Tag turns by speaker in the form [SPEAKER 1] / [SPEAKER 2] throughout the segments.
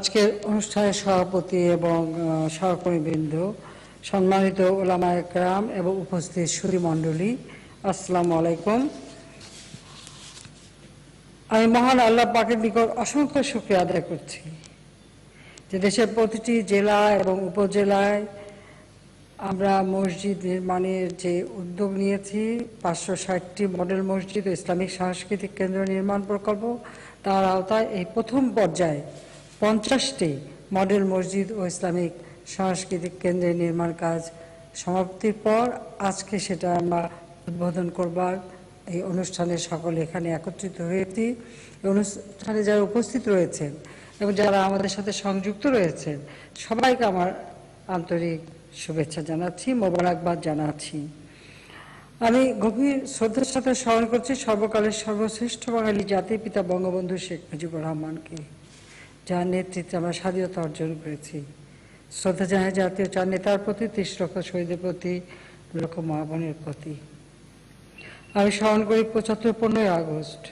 [SPEAKER 1] আজকের অনুষ্ঠানের সভাপতি এবং সহকর্মীবৃন্দ, সম্মানিত ওলামায়ে কেরাম এবং উপস্থিত সুধী মণ্ডলী, আসসালামু আলাইকুম। আমি মহান আল্লাহ পাকের নিকট অসংখ্য শুকরিয়া আদায় করছি যে দেশের প্রতিটি জেলা এবং উপজেলায় আমরা মসজিদ নির্মাণের যে উদ্যোগ নিয়েছি, 560টি মডেল মসজিদ ও ইসলামিক সাংস্কৃতিক কেন্দ্র নির্মাণ প্রকল্প, তার আওতায় এই প্রথম পর্যায়ে 50টি মডেল মসজিদ ও ইসলামিক সাংস্কৃতিক কেন্দ্রের নির্মাণ কাজ সমাপ্তির পর আজকে সেটা আমরা উদ্বোধন করবার এই অনুষ্ঠানে সকলে এখানে একত্রিত হয়েছি। এই অনুষ্ঠানে যারা উপস্থিত রয়েছেন এবং যারা আমাদের সাথে সংযুক্ত রয়েছেন সবাইকে আমার আন্তরিক শুভেচ্ছা জানাচ্ছি, মোবারকবাদ জানাচ্ছি। আমি গভীর শ্রদ্ধার সাথে স্মরণ করছি সর্বকালের সর্বশ্রেষ্ঠ বাঙালি জাতির পিতা বঙ্গবন্ধু শেখ মুজিবুর রহমানকে, যার নেতৃত্বে আমরা স্বাধীনতা অর্জন করেছি। শ্রদ্ধা জানাই জাতীয় চার নেতার প্রতি, 30 লক্ষ শহীদের প্রতি, লক্ষ মা বোনের প্রতি। আমি স্মরণ করি 15 আগস্ট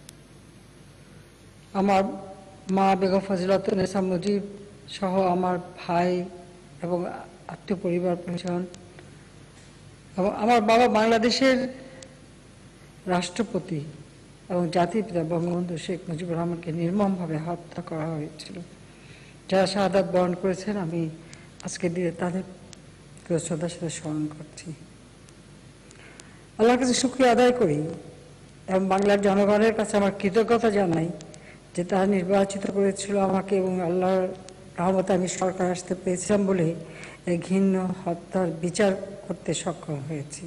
[SPEAKER 1] আমার মা বেগম ফজিলাতুন্নেসা মুজিব সহ আমার ভাই এবং আত্মীয় পরিবার পরিজন এবং আমার বাবা বাংলাদেশের রাষ্ট্রপতি এবং জাতির পিতা বঙ্গবন্ধু শেখ মুজিবুর রহমানকে নির্মমভাবে হত্যা করা হয়েছিল। যারা শাহাদাত বরণ করেছেন আমি আজকের দিনে তাদের শ্রদ্ধার সাথে স্মরণ করছি। আল্লাহর কাছে শুকরিয়া আদায় করি এবং বাংলার জনগণের কাছে আমার কৃতজ্ঞতা জানাই যে তারা নির্বাচিত করেছিল আমাকে এবং আল্লাহর রহমতে আমি সরকার আসতে পেরেছিলাম বলে এই ঘৃণ্য হত্যার বিচার করতে সক্ষম হয়েছি।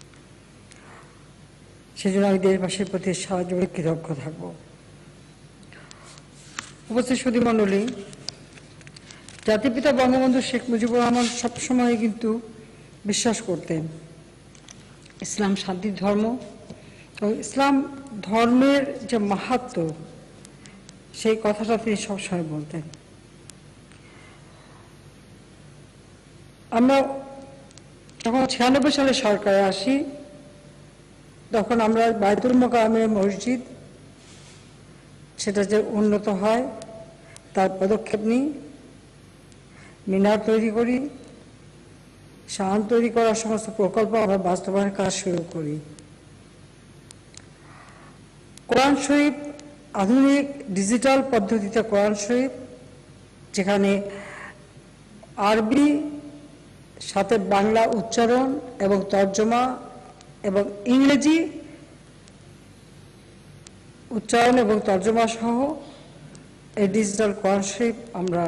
[SPEAKER 1] সেজন্য আমি দেশবাসীর প্রতি সাহায্য কৃতজ্ঞ থাকব। উপস্থিত সুধী মণ্ডলী, জাতির পিতা বঙ্গবন্ধু শেখ মুজিবুর রহমান সবসময় কিন্তু বিশ্বাস করতেন ইসলাম শান্তির ধর্ম এবং ইসলাম ধর্মের যে মাহাত্ম্য সেই কথাটা তিনি সবসময় বলতেন। আমরা যখন 96 সালে সরকারে আসি তখন আমরা বায়তুল মোকাররমের মসজিদ সেটা যে উন্নত হয় তার পদক্ষেপ নিই, মিনার তৈরি করি, শান তৈরি করার সমস্ত প্রকল্প আমরা বাস্তবায়নের কাজ শুরু করি। কোরআন শরীফ আধুনিক ডিজিটাল পদ্ধতিতে কোরআন শরীফ, যেখানে আরবি সাথে বাংলা উচ্চারণ এবং তর্জমা এবং ইংরেজি উচ্চারণ এবং তর্জমা সহ এই ডিজিটাল কোরআন শরীফ আমরা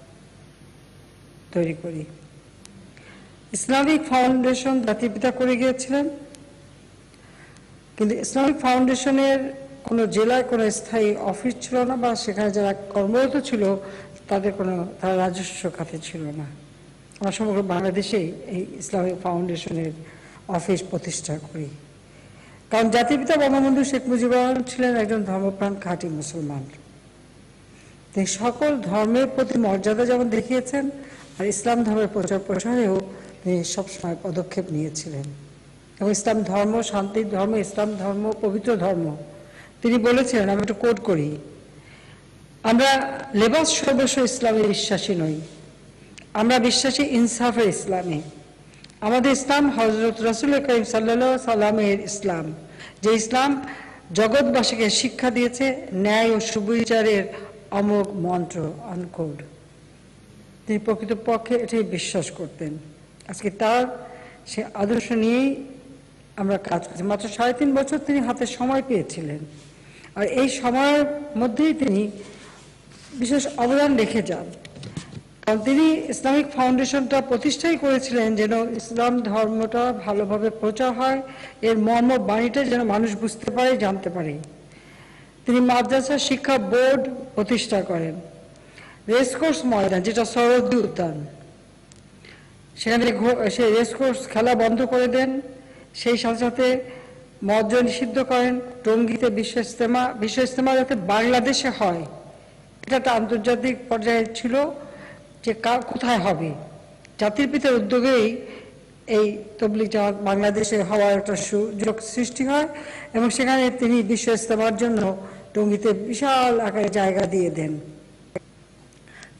[SPEAKER 1] তৈরি করি। ইসলামিক ফাউন্ডেশন জাতির পিতা করে গিয়েছিলেন, কিন্তু ইসলামিক ফাউন্ডেশনের কোনো জেলায় কোনো স্থায়ী অফিস ছিল না বা সেখানে যারা কর্মরত ছিল তারা রাজস্ব খাতে ছিল না। আমরা সমগ্র বাংলাদেশেই এই ইসলামিক ফাউন্ডেশনের অফিস প্রতিষ্ঠা করি, কারণ জাতির পিতা বঙ্গবন্ধু শেখ মুজিবুর রহমান ছিলেন একজন ধর্মপ্রাণ খাঁটি মুসলমান। তিনি সকল ধর্মের প্রতি মর্যাদা যেমন দেখিয়েছেন আর ইসলাম ধর্মের প্রচার প্রসারেও তিনি সবসময় পদক্ষেপ নিয়েছিলেন। এবং ইসলাম ধর্ম শান্তির ধর্ম, ইসলাম ধর্ম পবিত্র ধর্ম। তিনি বলেছিলেন, আমি একটু কোট করি, আমরা লেবাস সর্বস্ব ইসলামে বিশ্বাসী নই, আমরা বিশ্বাসী ইনসাফের ইসলামে। আমাদের ইসলাম হযরত রাসূল করিম সাল্লাল্লাহু আলাইহি সাল্লামের ইসলাম, যে ইসলাম জগৎবাসীকে শিক্ষা দিয়েছে ন্যায় ও সুবিচারের অমোঘ মন্ত্র, আনকোড। তিনি প্রকৃতপক্ষে এটি বিশ্বাস করতেন। আজকে তার সে আদর্শ নিয়েই আমরা কাজ করছি। মাত্র 3.5 বছর তিনি হাতে সময় পেয়েছিলেন, আর এই সময়ের মধ্যেই তিনি বিশেষ অবদান রেখে যান। কারণ তিনি ইসলামিক ফাউন্ডেশনটা প্রতিষ্ঠাই করেছিলেন যেন ইসলাম ধর্মটা ভালোভাবে প্রচার হয়, এর মর্ম বাণীটা যেন মানুষ বুঝতে পারে, জানতে পারে। তিনি মাদ্রাসা শিক্ষা বোর্ড প্রতিষ্ঠা করেন। রেসকোর্স ময়দান, যেটা সরোদ্দি উদ্যান, সেখানে সেই রেসকোর্স খেলা বন্ধ করে দেন। সেই সাথে সাথে মদ নিষিদ্ধ করেন। টঙ্গীতে বিশ্ব ইজতেমা যাতে বাংলাদেশে হয়, এটা একটা আন্তর্জাতিক পর্যায়ে ছিল যে কোথায় হবে। জাতির পিতার উদ্যোগেই এই তবলিগ জামাত বাংলাদেশে হওয়ার একটা সুযোগ সৃষ্টি হয় এবং সেখানে তিনি বিশ্ব ইজতেমার জন্য টঙ্গীতে বিশাল আকারে জায়গা দিয়ে দেন।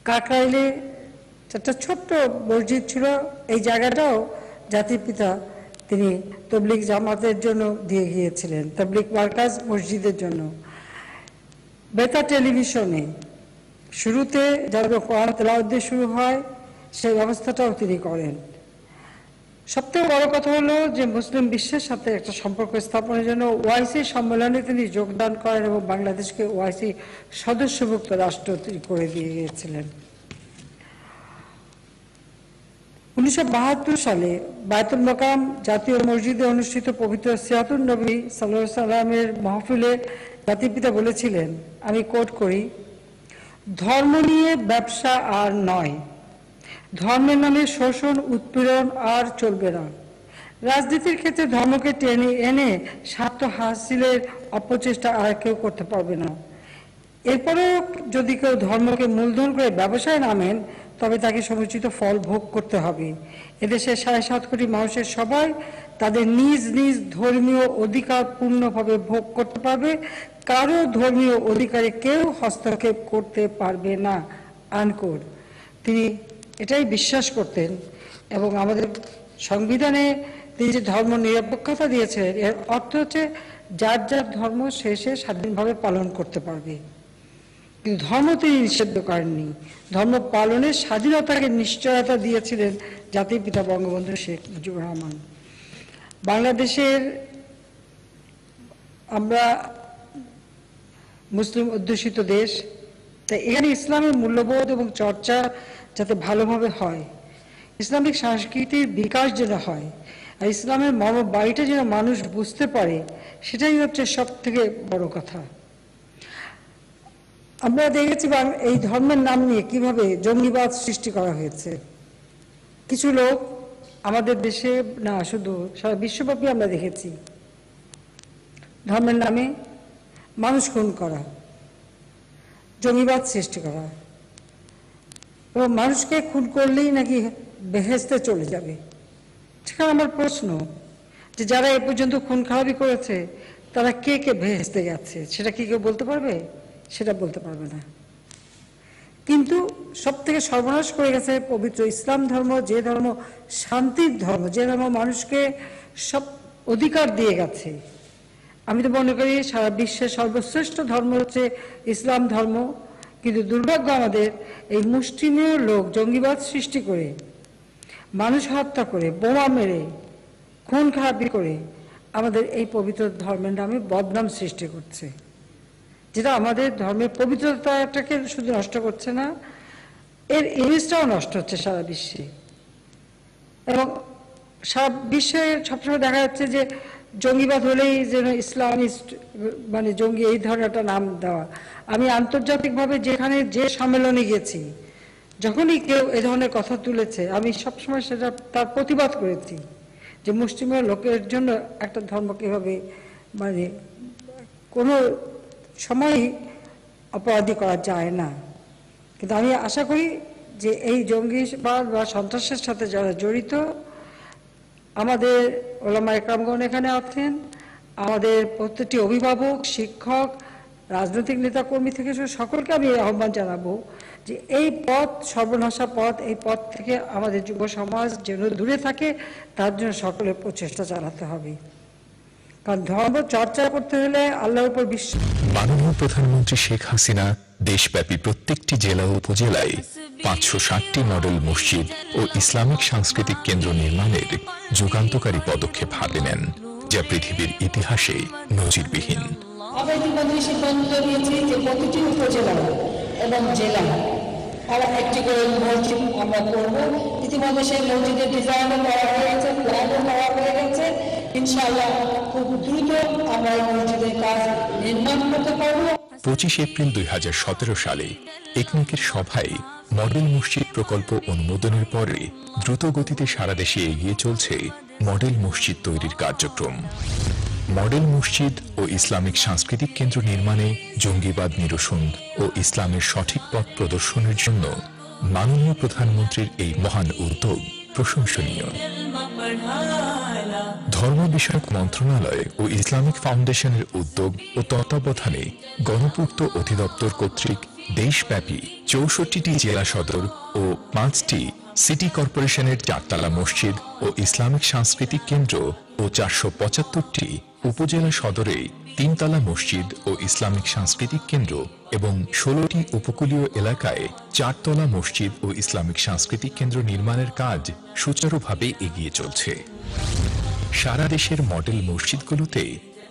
[SPEAKER 1] কাকরাইলে একটা ছোট্ট মসজিদ ছিল, এই জায়গাটাও জাতির পিতা তিনি তবলিগ জামাতের জন্য দিয়ে গিয়েছিলেন, তবলিগ মার্কাজ মসজিদের জন্য। বেতার টেলিভিশনে শুরুতে যারা কোরআন তেলাওয়াত দিয়ে শুরু হয় সেই ব্যবস্থাটাও তিনি করেন। সবথেকে বড় কথা হলো যে মুসলিম বিশ্বের সাথে একটা সম্পর্ক স্থাপনের জন্য ওআইসি সম্মেলনে তিনি যোগদান করেন এবং বাংলাদেশকে ওআইসি সদস্যভুক্ত রাষ্ট্র তিনি করে দিয়ে গিয়েছিলেন। 1972 সালে বায়তুল মাকাম জাতীয় মসজিদে অনুষ্ঠিত পবিত্র সিরাতুন নবী সাল্লাল্লাহু আলাইহি সাল্লামের মাহফিলে জাতির পিতা বলেছিলেন, আমি কোট করি, ধর্ম নিয়ে ব্যবসা আর নয়, ধর্মের নামে শোষণ উৎপীড়ন আর চলবে না। রাজনীতির ক্ষেত্রে ধর্মকে টেনে এনে স্বার্থ হাসিলের অপচেষ্টা আর কেউ করতে পারবে না। এরপরেও যদি কেউ ধর্মকে মূলধন করে ব্যবসায় নামেন তবে তাকে সমুচিত ফল ভোগ করতে হবে। এদেশের 7.5 কোটি মানুষের সবাই তাদের নিজ নিজ ধর্মীয় অধিকার পূর্ণভাবে ভোগ করতে পারবে, কারো ধর্মীয় অধিকারে কেউ হস্তক্ষেপ করতে পারবে না, আনকোট। তিনি এটাই বিশ্বাস করতেন এবং আমাদের সংবিধানে তিনি যে ধর্ম নিরপেক্ষতা দিয়েছেন এর অর্থ হচ্ছে যার যার ধর্ম শেষে স্বাধীনভাবে পালন করতে পারবে, কিন্তু ধর্ম তিনি নিষিদ্ধ করেননি। ধর্ম পালনের স্বাধীনতাকে নিশ্চয়তা দিয়েছিলেন জাতির পিতা বঙ্গবন্ধু শেখ মুজিবুর রহমান। বাংলাদেশের আমরা মুসলিম অধ্যুষিত দেশ, তাই এখানে ইসলামের মূল্যবোধ এবং চর্চা যাতে ভালোভাবে হয়, ইসলামিক সংস্কৃতির বিকাশ যেন হয়, আর ইসলামের মর্মবাড়িটা যেন মানুষ বুঝতে পারে, সেটাই হচ্ছে সব থেকে বড় কথা। আমরা দেখেছি এই ধর্মের নাম নিয়ে কিভাবে জঙ্গিবাদ সৃষ্টি করা হয়েছে। কিছু লোক আমাদের দেশে না, শুধু সারা বিশ্বব্যাপী আমরা দেখেছি ধর্মের নামে মানুষ খুন করা, জঙ্গিবাদ সৃষ্টি করা, এবং মানুষকে খুন করলেই নাকি বেহেশতে চলে যাবে। সেখানে আমার প্রশ্ন যে যারা এ পর্যন্ত খুন খারাপি করেছে তারা কে কে বেহেশতে গেছে সেটা কি কেউ বলতে পারবে? সেটা বলতে পারবে না। কিন্তু সব থেকে সর্বনাশ করে গেছে পবিত্র ইসলাম ধর্ম, যে ধর্ম শান্তির ধর্ম, যে ধর্ম মানুষকে সব অধিকার দিয়ে গেছে। আমি তো মনে করি সারা বিশ্বের সর্বশ্রেষ্ঠ ধর্ম হচ্ছে ইসলাম ধর্ম, কিন্তু দুর্ভাগ্য আমাদের এই মুষ্টিমেয় লোক জঙ্গিবাদ সৃষ্টি করে, মানুষ হত্যা করে, বোমা মেরে, খুন খারাপি করে আমাদের এই পবিত্র ধর্মের নামে বদনাম সৃষ্টি করছে, যেটা আমাদের ধর্মের পবিত্রতাটাকে শুধু নষ্ট করছে না, এর ইমেজটাও নষ্ট হচ্ছে সারা বিশ্বে। এবং সারা বিশ্বে সবসময় দেখা যাচ্ছে যে জঙ্গিবাদ হলেই যেন ইসলামিস্ট মানে জঙ্গি এই ধরনের একটা নাম দেওয়া। আমি আন্তর্জাতিকভাবে যেখানে যে সম্মেলনে গেছি, যখনই কেউ এ ধরনের কথা তুলেছে আমি সবসময় সেটা তার প্রতিবাদ করেছি যে মুসলিমের লোকের জন্য একটা ধর্ম কীভাবে মানে কোনো সময়ই অপরাধী করা যায় না। কিন্তু আমি আশা করি যে এই জঙ্গিবাদ বা সন্ত্রাসের সাথে যারা জড়িত, আমাদের ওলামা একরামগণ এখানে আছেন, আমাদের প্রত্যেকটি অভিভাবক, শিক্ষক, রাজনৈতিক নেতাকর্মী থেকে সকলকে আমি আহ্বান জানাবো যে এই পথ সর্বনাশা পথ, এই পথ থেকে আমাদের যুব সমাজ যেন দূরে থাকে, তার জন্য সকলের প্রচেষ্টা চালাতে হবে। কারণ ধর্ম চর্চা করতে হলে আল্লাহর উপর বিশ্বাস।
[SPEAKER 2] মাননীয় প্রধানমন্ত্রী শেখ হাসিনা দেশব্যাপী প্রত্যেকটি জেলা ও উপজেলায় 560টি মডেল মসজিদ ও ইসলামিক সাংস্কৃতিক কেন্দ্র নির্মাণের যুগান্তকারী পদক্ষেপ হাতে নেন, যা পৃথিবীর ইতিহাসে নজিরবিহীন।
[SPEAKER 1] আমরা ইতিমধ্যে সিদ্ধান্ত নিয়েছি যে প্রতিটি উপজেলা এবং জেলা আর একটি করে মসজিদ আমরা করব। ইতিমধ্যে সেই মসজিদের ডিজাইনও করা হয়ে গেছে, প্ল্যানও করা হয়ে গেছে। ইনশাআল্লাহ খুব দ্রুত আমরা এই মসজিদের কাজ নির্মাণ করতে পারবো।
[SPEAKER 2] 25 এপ্রিল 2017 সালে একনেকের সভায় মডেল মসজিদ প্রকল্প অনুমোদনের পরে দ্রুত গতিতে সারা দেশে এগিয়ে চলছে মডেল মসজিদ তৈরির কার্যক্রম। মডেল মসজিদ ও ইসলামিক সাংস্কৃতিক কেন্দ্র নির্মাণে জঙ্গিবাদ নিরসন ও ইসলামের সঠিক পথ প্রদর্শনের জন্য মাননীয় প্রধানমন্ত্রীর এই মহান উদ্যোগ প্রশংসনীয়। ধর্ম বিষয়ক মন্ত্রণালয় ও ইসলামিক ফাউন্ডেশনের উদ্যোগ ও তত্ত্বাবধানে গণপূর্ত অধিদপ্তর কর্তৃক দেশব্যাপী 64টি জেলা সদর ও 5টি সিটি কর্পোরেশনের 4তলা মসজিদ ও ইসলামিক সাংস্কৃতিক কেন্দ্র ও 475টি উপজেলা সদরে 3তলা মসজিদ ও ইসলামিক সাংস্কৃতিক কেন্দ্র এবং 16টি উপকূলীয় এলাকায় 4তলা মসজিদ ও ইসলামিক সাংস্কৃতিক কেন্দ্র নির্মাণের কাজ সুচারুভাবে এগিয়ে চলছে। সারা দেশের মডেল মসজিদগুলোতে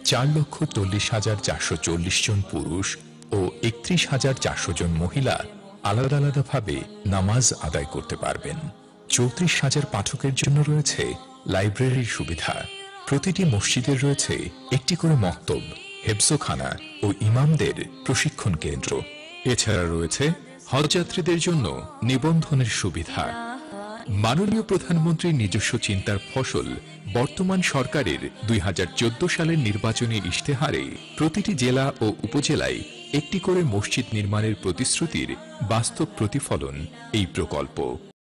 [SPEAKER 2] 4,40,440 জন পুরুষ ও 31,400 জন মহিলা আলাদা আলাদাভাবে নামাজ আদায় করতে পারবেন। 34,000 পাঠকের জন্য রয়েছে লাইব্রেরির সুবিধা। প্রতিটি মসজিদের রয়েছে একটি করে মক্তব, হেফজখানা ও ইমামদের প্রশিক্ষণ কেন্দ্র। এছাড়া রয়েছে হজযাত্রীদের জন্য নিবন্ধনের সুবিধা। মাননীয় প্রধানমন্ত্রীর নিজস্ব চিন্তার ফসল বর্তমান সরকারের 2014 সালের নির্বাচনী ইশতেহারে প্রতিটি জেলা ও উপজেলায় একটি করে মসজিদ নির্মাণের প্রতিশ্রুতির বাস্তব প্রতিফলন এই প্রকল্প।